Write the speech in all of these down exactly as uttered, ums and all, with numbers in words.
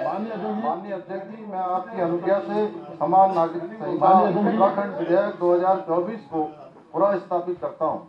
माननीय अध्यक्ष जी, मैं आपकी अनुज्ञा से समान नागरिक संहिता उत्तराखंड विधेयक दो हजार चौबीस को पुनः स्थापित करता हूँ।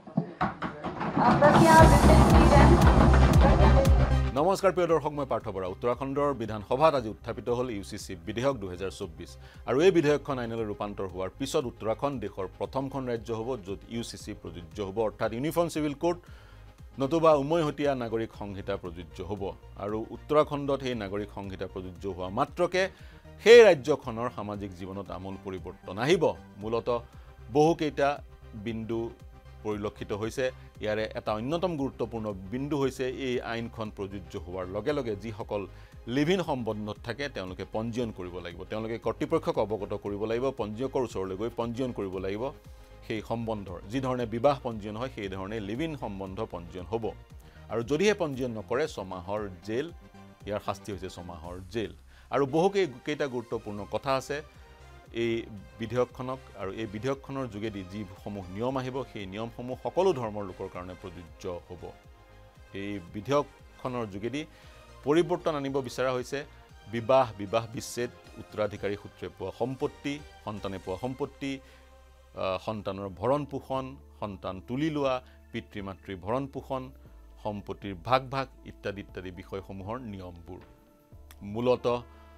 নমস্কাৰ প্ৰিয় দৰ্শক, মই পাৰ্থ বৰা। উত্তৰাখণ্ডৰ বিধানসভাত আজি উত্থাপিত হ'ল ইউ চি চি বিধেয়ক দুহেজাৰ চৌব্বিছ আৰু এই বিধেয়কখন আইনলৈ ৰূপান্তৰ হোৱাৰ পিছত উত্তৰাখণ্ড দেশৰ প্ৰথমখন ৰাজ্য হ'ব য'ত ইউ চি চি প্ৰযোজ্য হ'ব, অৰ্থাৎ ইউনিফৰ্ম চিভিল কোড নতুবা উমৈহতীয়া নাগৰিক সংহিতা প্ৰযোজ্য হ'ব। আৰু উত্তৰাখণ্ডত সেই নাগৰিক সংহিতা প্ৰযোজ্য হোৱা মাত্ৰকে সেই ৰাজ্যখনৰ সামাজিক জীৱনত আমূল পৰিৱৰ্তন আহিব। মূলতঃ বহুকেইটা বিন্দু পৰিলক্ষিত হৈছে। ইয়াৰে এটা অন্যতম গুৰুত্বপূৰ্ণ বিন্দু হৈছে এই আইনখন প্ৰযোজ্য হোৱাৰ লগে লগে যিসকল লিভ ইন সম্বন্ধত থাকে তেওঁলোকে পঞ্জীয়ন কৰিব লাগিব, তেওঁলোকে কৰ্তৃপক্ষক অৱগত কৰিব লাগিব, পঞ্জীয়কৰ ওচৰলৈ গৈ পঞ্জীয়ন কৰিব লাগিব সেই সম্বন্ধৰ। যিধৰণে বিবাহ পঞ্জীয়ন হয় সেইধৰণে লিভ ইন সম্বন্ধ পঞ্জীয়ন হ'ব। আৰু যদিহে পঞ্জীয়ন নকৰে ছমাহৰ জেল, ইয়াৰ শাস্তি হৈছে ছমাহৰ জেল। আৰু বহুকেই কেইটা গুৰুত্বপূৰ্ণ কথা আছে এই বিধেয়কখনক, আৰু এই বিধেয়কখনৰ যোগেদি যিসমূহ নিয়ম আহিব সেই নিয়মসমূহ সকলো ধৰ্মৰ লোকৰ কাৰণে প্ৰযোজ্য হ'ব। এই বিধেয়কখনৰ যোগেদি পৰিৱৰ্তন আনিব বিচৰা হৈছে বিবাহ, বিবাহ বিচ্ছেদ, উত্তৰাধিকাৰী সূত্ৰে পোৱা সম্পত্তি, সন্তানে পোৱা সম্পত্তি, সন্তানৰ ভৰণ পোষণ, সন্তান তুলি লোৱা, পিতৃ মাতৃৰ ভৰণ পোষণ, সম্পত্তিৰ ভাগ ভাগ ইত্যাদি ইত্যাদি বিষয়সমূহৰ নিয়মবোৰ। মূলতঃ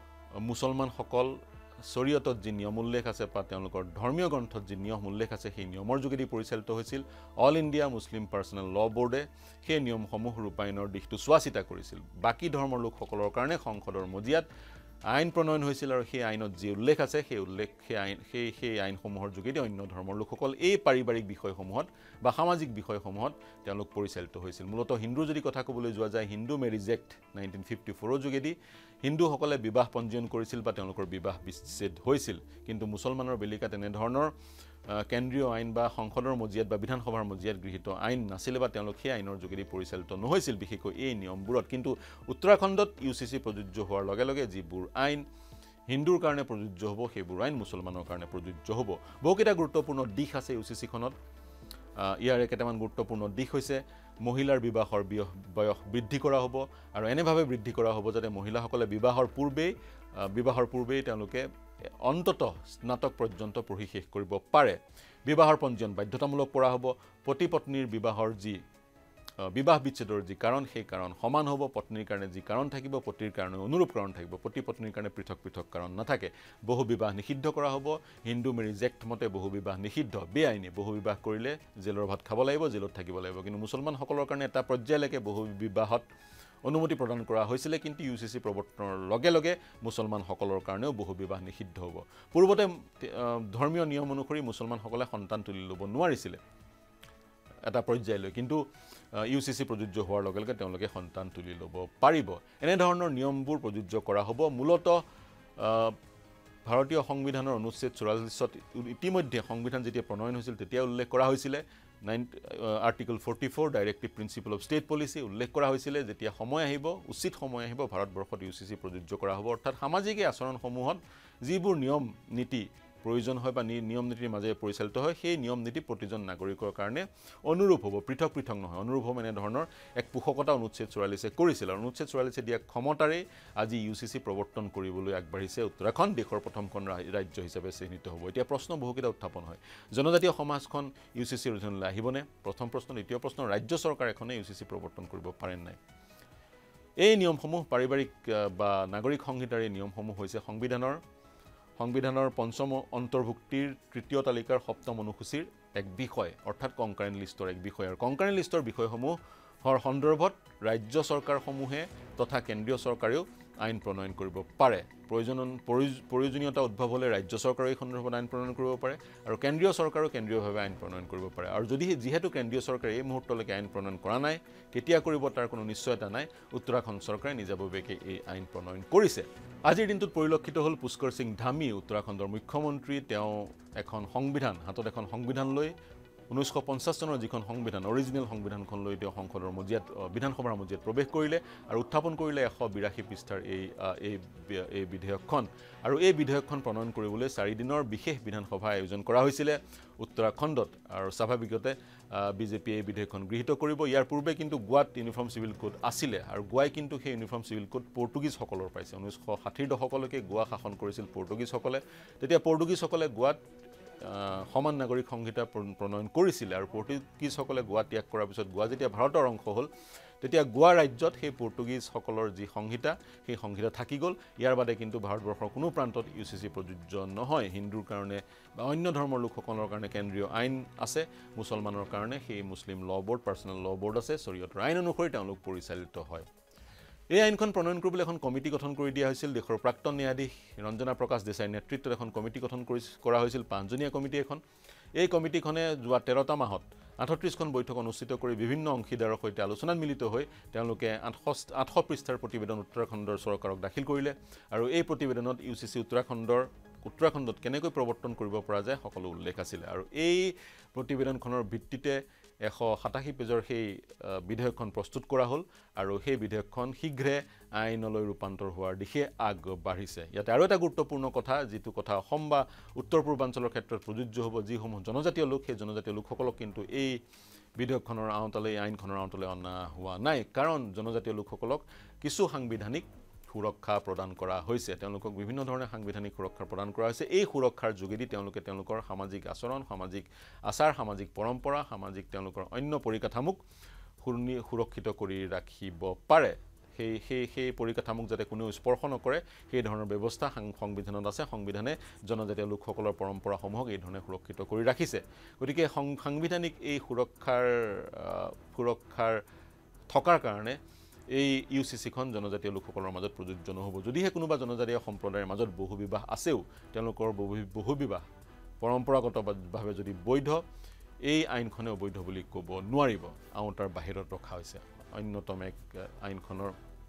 মুছলমানসকল শৰীয়তত যি নিয়ম উল্লেখ আছে বা তেওঁলোকৰ ধৰ্মীয় গ্ৰন্থত যি নিয়ম উল্লেখ আছে সেই নিয়মৰ যোগেদি পৰিচালিত হৈছিল। অল ইণ্ডিয়া মুছলিম পাৰ্চনেল ল বোৰ্ডে সেই নিয়মসমূহ ৰূপায়ণৰ দিশটো চোৱা চিতা কৰিছিল। বাকী ধৰ্মৰ লোকসকলৰ কাৰণে সংসদৰ মজিয়াত আইন প্ৰণয়ন হৈছিল আৰু সেই আইনত যি উল্লেখ আছে সেই উল্লেখ সেই আইন সেই সেই আইনসমূহৰ যোগেদি অন্য ধৰ্মৰ লোকসকল এই পাৰিবাৰিক বিষয়সমূহত বা সামাজিক বিষয়সমূহত তেওঁলোক পৰিচালিত হৈছিল। মূলতঃ হিন্দুৰ যদি কথা ক'বলৈ যোৱা যায়, Hindu marriage act nineteen fifty ফ'ৰৰ যোগেদি হিন্দুসকলে বিবাহ পঞ্জীয়ন কৰিছিল বা তেওঁলোকৰ বিবাহ বিচ্ছেদ হৈছিল। কিন্তু মুছলমানৰ বেলিকাত এনেধৰণৰ কেন্দ্ৰীয় আইন বা সংসদৰ মজিয়াত বা বিধানসভাৰ মজিয়াত গৃহীত আইন নাছিলে বা তেওঁলোক সেই আইনৰ যোগেদি পৰিচালিত নহৈছিল বিশেষকৈ এই নিয়মবোৰত। কিন্তু উত্তৰাখণ্ডত ইউ চি চি প্ৰযোজ্য হোৱাৰ লগে লগে যিবোৰ আইন হিন্দুৰ কাৰণে প্ৰযোজ্য হ'ব সেইবোৰ আইন মুছলমানৰ কাৰণে প্ৰযোজ্য হ'ব। বহুকেইটা গুৰুত্বপূৰ্ণ দিশ আছে ইউ চি চিখনত। ইয়াৰে কেইটামান গুৰুত্বপূৰ্ণ দিশ হৈছে মহিলাৰ বিবাহৰ বয়স বৃদ্ধি কৰা হ'ব, আৰু এনেভাৱে বৃদ্ধি কৰা হ'ব যাতে মহিলাসকলে বিবাহৰ পূৰ্বেই বিবাহৰ পূৰ্বেই তেওঁলোকে অন্ততঃ স্নাতক পৰ্যন্ত পঢ়ি শেষ কৰিব পাৰে। বিবাহৰ পঞ্জীয়ন বাধ্যতামূলক কৰা হ'ব। পতি পত্নীৰ বিবাহৰ যি বিবাহ বিচ্ছেদৰ যি কাৰণ সেই কাৰণ সমান হ'ব। পত্নীৰ কাৰণে যি কাৰণ থাকিব পতিৰ কাৰণে অনুৰূপ কাৰণ থাকিব, পতি পত্নীৰ কাৰণে পৃথক পৃথক কাৰণ নাথাকে। বহু বিবাহ নিষিদ্ধ কৰা হ'ব। হিন্দু মেৰিজ এক্ট মতে বহু বিবাহ নিষিদ্ধ, বেআইনী। বহু বিবাহ কৰিলে জেলৰ ভাত খাব লাগিব, জেলত থাকিব লাগিব। কিন্তু মুছলমানসকলৰ কাৰণে এটা পৰ্যায়লৈকে বহু বিবাহত অনুমতি প্ৰদান কৰা হৈছিলে, কিন্তু ইউ চি চি প্ৰৱৰ্তনৰ লগে লগে মুছলমানসকলৰ কাৰণেও বহু বিবাহ নিষিদ্ধ হ'ব। পূৰ্বতে ধৰ্মীয় নিয়ম অনুসৰি মুছলমানসকলে সন্তান তুলি ল'ব নোৱাৰিছিলে এটা পৰ্যায়লৈ, কিন্তু ইউ চি চি প্ৰযোজ্য হোৱাৰ লগে লগে তেওঁলোকে সন্তান তুলি ল'ব পাৰিব। এনেধৰণৰ নিয়মবোৰ প্ৰযোজ্য কৰা হ'ব। মূলতঃ ভাৰতীয় সংবিধানৰ অনুচ্ছেদ চৌৰাল্লিছত ইতিমধ্যে সংবিধান যেতিয়া প্ৰণয়ন হৈছিল তেতিয়া উল্লেখ কৰা হৈছিলে। Nine article forty four directive principle of state policy উল্লেখ কৰা হৈছিলে যেতিয়া সময় আহিব, উচিত সময় আহিব, ভাৰতবৰ্ষত ইউ চি চি প্ৰযোজ্য কৰা হ'ব। অৰ্থাৎ সামাজিক আচৰণসমূহত যিবোৰ নিয়ম নীতি প্ৰয়োজন হয় বা নিয়ম নীতিৰ মাজেৰে পৰিচালিত হয় সেই নিয়ম নীতি প্ৰতিজন নাগৰিকৰ কাৰণে অনুৰূপ হ'ব, পৃথক পৃথক নহয়, অনুৰূপ হ'ব। এনেধৰণৰ এক পোষকতা অনুচ্ছেদ চৌৰাল্লিছে কৰিছিল। আৰু অনুচ্ছেদ চৌৰাল্লিছে দিয়া ক্ষমতাৰেই আজি ইউ চি চি প্ৰৱৰ্তন কৰিবলৈ আগবাঢ়িছে উত্তৰাখণ্ড, দেশৰ প্ৰথমখন ৰাজ্য হিচাপে চিহ্নিত হ'ব। এতিয়া প্ৰশ্ন বহুকেইটা উত্থাপন হয়, জনজাতীয় সমাজখন ইউ চি চিৰ অধীনলৈ আহিবনে? প্ৰথম প্ৰশ্ন। দ্বিতীয় প্ৰশ্ন, ৰাজ্য চৰকাৰ এখনে ইউ চি চি প্ৰৱৰ্তন কৰিব পাৰে নাই? এই নিয়মসমূহ পাৰিবাৰিক বা নাগৰিক সংহিতাৰ এই নিয়মসমূহ হৈছে সংবিধানৰ সংবিধানৰ পঞ্চম অন্তৰ্ভুক্তিৰ তৃতীয় তালিকাৰ সপ্তম অনুসূচীৰ এক বিষয়, অৰ্থাৎ কংকাৰেণ্ট লিষ্টৰ এক বিষয়। আৰু কংকাৰেণ্ট লিষ্টৰ বিষয়সমূহৰ সন্দৰ্ভত ৰাজ্য চৰকাৰসমূহে তথা কেন্দ্ৰীয় চৰকাৰেও আইন প্ৰণয়ন কৰিব পাৰে। প্ৰয়োজন প্ৰয়োজনীয়তা উদ্ভৱ হ'লে ৰাজ্য চৰকাৰে এই সন্দৰ্ভত আইন প্ৰণয়ন কৰিব পাৰে, আৰু কেন্দ্ৰীয় চৰকাৰেও কেন্দ্ৰীয়ভাৱে আইন প্ৰণয়ন কৰিব পাৰে। আৰু যদি যিহেতু কেন্দ্ৰীয় চৰকাৰে এই মুহূৰ্তলৈকে আইন প্ৰণয়ন কৰা নাই, কেতিয়া কৰিব তাৰ কোনো নিশ্চয়তা নাই, উত্তৰাখণ্ড চৰকাৰে নিজাববীয়াকৈ এই আইন প্ৰণয়ন কৰিছে। আজিৰ দিনটোত পৰিলক্ষিত হ'ল পুষ্কৰ সিং ধামী, উত্তৰাখণ্ডৰ মুখ্যমন্ত্ৰী। তেওঁ এখন সংবিধান হাতত এখন সংবিধান লৈ ঊনৈছশ পঞ্চাছ চনৰ যিখন সংবিধান অৰিজিনেল সংবিধানখন লৈ তেওঁ সংসদৰ মজিয়াত বিধানসভাৰ মজিয়াত প্ৰৱেশ কৰিলে আৰু উত্থাপন কৰিলে এশ বিৰাশী পৃষ্ঠাৰ এই এই এই বিধেয়কখন আৰু এই বিধেয়কখন প্ৰণয়ন কৰিবলৈ চাৰি দিনৰ বিশেষ বিধানসভা আয়োজন কৰা হৈছিলে উত্তৰাখণ্ডত আৰু স্বাভাৱিকতে বিজেপিয়ে এই বিধেয়কখন গৃহীত কৰিব ইয়াৰ পূৰ্বে কিন্তু গোৱাত ইউনিফৰ্ম চিভিল কোড আছিলে আৰু গোৱাই কিন্তু সেই ইউনিফৰ্ম চিভিল কোড পৰ্তুগীজসকলৰ পাইছে ঊনৈছশ ষাঠিৰ দশকলৈকে গোৱা শাসন কৰিছিল পৰ্তুগীজসকলে তেতিয়া পৰ্তুগীজসকলে গোৱাত সমান নাগৰিক সংহিতা প্ৰণয়ন কৰিছিলে আৰু পৰ্তুগীজসকলে গোৱা ত্যাগ কৰাৰ পিছত গোৱা যেতিয়া ভাৰতৰ অংশ হ'ল তেতিয়া গোৱা ৰাজ্যত সেই পৰ্তুগীজসকলৰ যি সংহিতা সেই সংহিতা থাকি গ'ল ইয়াৰ বাদে কিন্তু ভাৰতবৰ্ষৰ কোনো প্ৰান্তত ইউ চি চি প্ৰযোজ্য নহয় হিন্দুৰ কাৰণে বা অন্য ধৰ্মৰ লোকসকলৰ কাৰণে কেন্দ্ৰীয় আইন আছে মুছলমানৰ কাৰণে সেই মুছলিম ল বৰ্ড পাৰ্চনেল ল বৰ্ড আছে শৰীয়তৰ আইন অনুসৰি তেওঁলোক পৰিচালিত হয় এই আইনখন প্ৰণয়ন কৰিবলৈ এখন কমিটি গঠন কৰি দিয়া হৈছিল দেশৰ প্ৰাক্তন ন্যায়াধীশ ৰঞ্জনা প্ৰকাশ দেশাইৰ নেতৃত্বত এখন কমিটি গঠন কৰা হৈছিল পাঁচজনীয়া কমিটি এখন এই কমিটিখনে যোৱা তেৰটা মাহত আঠত্ৰিছখন বৈঠক অনুষ্ঠিত কৰি বিভিন্ন অংশীদাৰৰ সৈতে আলোচনাত মিলিত হৈ তেওঁলোকে আঠশ পৃষ্ঠাৰ প্ৰতিবেদন উত্তৰাখণ্ডৰ চৰকাৰক দাখিল কৰিলে আৰু এই প্ৰতিবেদনত ইউ চি চি উত্তৰাখণ্ডৰ উত্তৰাখণ্ডত কেনেকৈ প্ৰৱৰ্তন কৰিব পৰা যায় সকলো উল্লেখ আছিল আৰু এই প্ৰতিবেদনখনৰ ভিত্তিতে এশ সাতাশী পেজৰ সেই বিধেয়কখন প্ৰস্তুত কৰা হ'ল আৰু সেই বিধেয়কখন শীঘ্ৰে আইনলৈ ৰূপান্তৰ হোৱাৰ দিশে আগবাঢ়িছে ইয়াতে আৰু এটা গুৰুত্বপূৰ্ণ কথা যিটো কথা অসম বা উত্তৰ পূৰ্বাঞ্চলৰ ক্ষেত্ৰত প্ৰযোজ্য হ'ব যিসমূহ জনজাতীয় লোক সেই জনজাতীয় লোকসকলক কিন্তু এই বিধেয়কখনৰ আওতালৈ আইনখনৰ আওতালৈ অনা হোৱা নাই কাৰণ জনজাতীয় লোকসকলক কিছু সাংবিধানিক সুৰক্ষা প্ৰদান কৰা হৈছে তেওঁলোকক বিভিন্ন ধৰণে সাংবিধানিক সুৰক্ষা প্ৰদান কৰা হৈছে এই সুৰক্ষাৰ যোগেদি তেওঁলোকে তেওঁলোকৰ সামাজিক আচৰণ সামাজিক আচাৰ সামাজিক পৰম্পৰা সামাজিক তেওঁলোকৰ অন্য পৰিকাঠামোক সুৰক্ষিত কৰি ৰাখিব পাৰে সেই সেই সেই পৰিকাঠামোক যাতে কোনেও স্পৰ্শ নকৰে সেই ধৰণৰ ব্যৱস্থা সংবিধানত আছে সংবিধানে জনজাতীয় লোকসকলৰ পৰম্পৰাসমূহক এই ধৰণে সুৰক্ষিত কৰি ৰাখিছে গতিকে সাংবিধানিক এই সুৰক্ষাৰ সুৰক্ষাৰ থকাৰ কাৰণে এই ইউ চি চিখন জনজাতীয় লোকসকলৰ মাজত প্ৰযোজ্য নহ'ব যদিহে কোনোবা জনজাতীয় সম্প্ৰদায়ৰ মাজত বহু বিবাহ আছেও তেওঁলোকৰ বহু বহু বিবাহ পৰম্পৰাগতভাৱে যদি বৈধ এই আইনখনে অবৈধ বুলি ক'ব নোৱাৰিব আওতাৰ বাহিৰত ৰখা হৈছে অন্যতম এক আইনখনৰ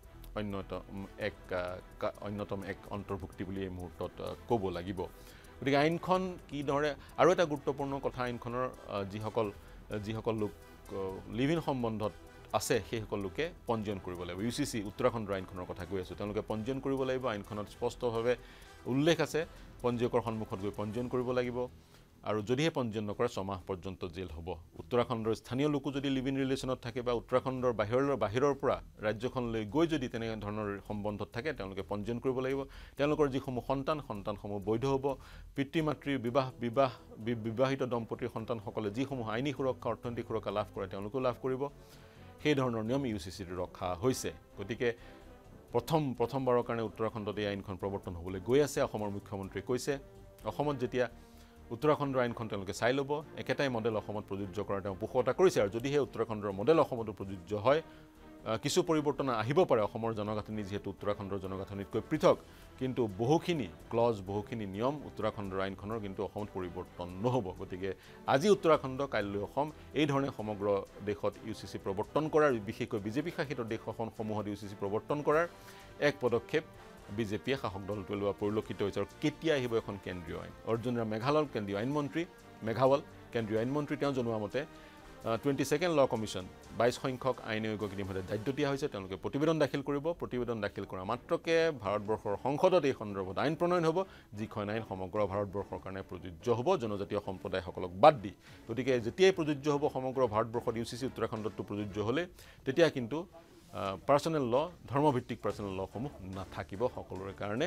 অন্যতম এক অন্যতম এক অন্তৰ্ভুক্তি বুলি এই মুহূৰ্তত ক'ব লাগিব গতিকে আইনখন কিদৰে আৰু এটা গুৰুত্বপূৰ্ণ কথা আইনখনৰ যিসকল যিসকল লোক লিভ ইন সম্বন্ধত আছে সেইসকল লোকে পঞ্জীয়ন কৰিব লাগিব ইউ চি চি উত্তৰাখণ্ডৰ আইনখনৰ কথা কৈ আছোঁ তেওঁলোকে পঞ্জীয়ন কৰিব লাগিব আইনখনত স্পষ্টভাৱে উল্লেখ আছে পঞ্জীয়কৰ সন্মুখত গৈ পঞ্জীয়ন কৰিব লাগিব আৰু যদিহে পঞ্জীয়ন নকৰে ছমাহ পৰ্যন্ত জেল হ'ব উত্তৰাখণ্ডৰ স্থানীয় লোকো যদি লিভ ইন ৰিলেশ্যনত থাকে বা উত্তৰাখণ্ডৰ বাহিৰৰ বাহিৰৰ পৰা ৰাজ্যখনলৈ গৈ যদি তেনে ধৰণৰ সম্বন্ধত থাকে তেওঁলোকে পঞ্জীয়ন কৰিব লাগিব তেওঁলোকৰ যিসমূহ সন্তান সন্তানসমূহ বৈধ হ'ব পিতৃ মাতৃৰ বিবাহ বিবাহ বিবাহিত দম্পতীৰ সন্তানসকলে যিসমূহ আইনী সুৰক্ষা অৰ্থনৈতিক সুৰক্ষা লাভ কৰে তেওঁলোকেও লাভ কৰিব সেই ধৰণৰ নিয়ম ইউ চি চিত ৰখা হৈছে গতিকে প্ৰথম প্ৰথমবাৰৰ কাৰণে উত্তৰাখণ্ডত এই আইনখন প্ৰৱৰ্তন হ'বলৈ গৈ আছে অসমৰ মুখ্যমন্ত্ৰীয়ে কৈছে অসমত যেতিয়া উত্তৰাখণ্ডৰ আইনখন তেওঁলোকে চাই ল'ব একেটাই মডেল অসমত প্ৰযোজ্য কৰাৰ তেওঁ পোষকতা কৰিছে আৰু যদিহে উত্তৰাখণ্ডৰ মডেল অসমতো প্ৰযোজ্য হয় কিছু পৰিৱৰ্তন আহিব পাৰে অসমৰ জনগাঁথনি যিহেতু উত্তৰাখণ্ডৰ জনগাঁথনিতকৈ পৃথক কিন্তু বহুখিনি ক্লজ বহুখিনি নিয়ম উত্তৰাখণ্ডৰ আইনখনৰ কিন্তু অসমত পৰিৱৰ্তন নহ'ব গতিকে আজি উত্তৰাখণ্ড কাইলৈ অসম এই ধৰণে সমগ্ৰ দেশত ইউ চি চি প্ৰৱৰ্তন কৰাৰ বিশেষকৈ বিজেপি শাসিত দেশসমূহত ইউ চি চি প্ৰৱৰ্তন কৰাৰ এক পদক্ষেপ বিজেপিয়ে শাসক দলটোৱে লোৱা পৰিলক্ষিত হৈছে আৰু কেতিয়া আহিব এখন কেন্দ্ৰীয় আইন অৰ্জুন ৰাম মেঘালয় কেন্দ্ৰীয় আইনমন্ত্ৰী মেঘাৱাল কেন্দ্ৰীয় আইনমন্ত্ৰী তেওঁ জনোৱা মতে টুৱেণ্টি ছেকেণ্ড ল কমিশ্যন বাইছ সংখ্যক আইন আয়োগক ইতিমধ্যে দায়িত্ব দিয়া হৈছে তেওঁলোকে প্ৰতিবেদন দাখিল কৰিব প্ৰতিবেদন দাখিল কৰা মাত্ৰকে ভাৰতবৰ্ষৰ সংসদত এই সন্দৰ্ভত আইন প্ৰণয়ন হ'ব যিখন আইন সমগ্ৰ ভাৰতবৰ্ষৰ কাৰণে প্ৰযোজ্য হ'ব জনজাতীয় সম্প্ৰদায়সকলক বাদ দি গতিকে যেতিয়াই প্ৰযোজ্য হ'ব সমগ্ৰ ভাৰতবৰ্ষত ইউ চি চি উত্তৰাখণ্ডতো প্ৰযোজ্য হ'লে তেতিয়া কিন্তু পাৰ্চনেল ল ধৰ্মভিত্তিক পাৰ্চনেল লসমূহ নাথাকিব সকলোৰে কাৰণে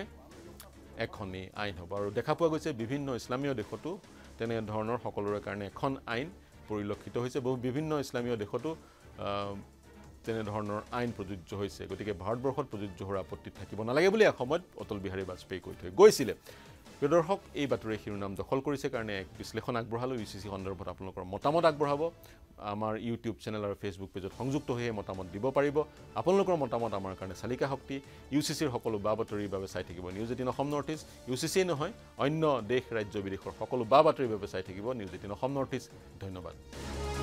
এখনেই আইন হ'ব আৰু দেখা পোৱা গৈছে বিভিন্ন ইছলামীয় দেশতো তেনেধৰণৰ সকলোৰে কাৰণে এখন আইন পৰিলক্ষিত হৈছে বহু বিভিন্ন ইছলামীয় দেশতো তেনেধৰণৰ আইন প্ৰযোজ্য হৈছে গতিকে ভাৰতবৰ্ষত প্ৰযোজ্য হোৱাৰ আপত্তি থাকিব নালাগে বুলি এসময়ত অটল বিহাৰী বাজপেয়ী কৈ থৈ গৈছিলে প্ৰিয় দৰ্শক এই বাতৰিয়ে শিৰোনাম দখল কৰিছে কাৰণে এক বিশ্লেষণ আগবঢ়ালোঁ ইউ চি চি সন্দৰ্ভত আপোনালোকৰ মতামত আগবঢ়াব আমাৰ ইউটিউব চেনেল আৰু ফেচবুক পেজত সংযুক্ত হৈ মতামত দিব পাৰিব আপোনালোকৰ মতামত আমাৰ কাৰণে চালিকা শক্তি ইউ চি চিৰ সকলো বা বাতৰিৰ বাবে চাই থাকিব news eighteen Assam north east ইউ চি চিয়ে নহয় অন্য দেশ ৰাজ্য বিদেশৰ সকলো বা বাতৰিৰ বাবে চাই থাকিব news eighteen Assam north east ধন্যবাদ